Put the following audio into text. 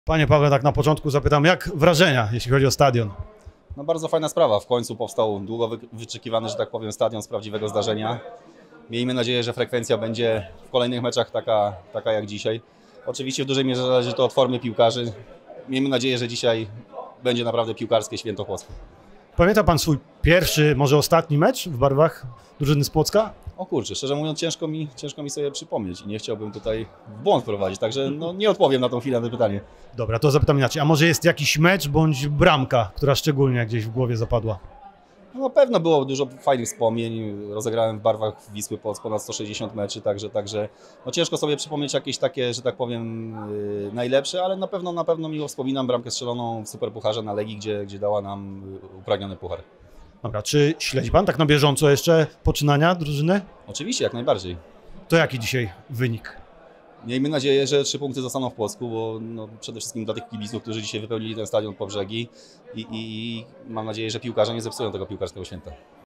Panie Pawle, tak na początku zapytam, jak wrażenia, jeśli chodzi o stadion? No bardzo fajna sprawa. W końcu powstał długo wyczekiwany, że tak powiem, stadion z prawdziwego zdarzenia. Miejmy nadzieję, że frekwencja będzie w kolejnych meczach taka jak dzisiaj. Oczywiście w dużej mierze zależy to od formy piłkarzy. Miejmy nadzieję, że dzisiaj będzie naprawdę piłkarskie święto Płocka. Pamięta pan swój pierwszy, może ostatni mecz w barwach drużyny z Płocka? O kurczę, szczerze mówiąc ciężko mi sobie przypomnieć i nie chciałbym tutaj w błąd prowadzić, także nie odpowiem na tą chwilę na to pytanie. Dobra, to zapytam inaczej. A może jest jakiś mecz bądź bramka, która szczególnie gdzieś w głowie zapadła? No, na pewno było dużo fajnych wspomnień. Rozegrałem w barwach Wisły Płock ponad 160 meczy, także no ciężko sobie przypomnieć jakieś takie, że tak powiem, najlepsze, ale na pewno miło wspominam bramkę strzeloną w Superpucharze na Legii, gdzie dała nam upragniony puchar. Dobra, czy śledzi pan tak na bieżąco jeszcze poczynania drużyny? Oczywiście, jak najbardziej. To jaki dzisiaj wynik? Miejmy nadzieję, że 3 punkty zostaną w Płocku, bo przede wszystkim dla tych kibiców, którzy dzisiaj wypełnili ten stadion po brzegi i mam nadzieję, że piłkarze nie zepsują tego piłkarskiego święta.